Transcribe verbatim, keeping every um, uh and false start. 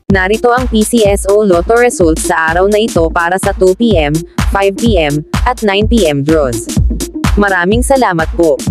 Narito ang Pcso Lotto results sa araw na ito para sa two P M, five P M, at nine P M draws. Maraming salamat po.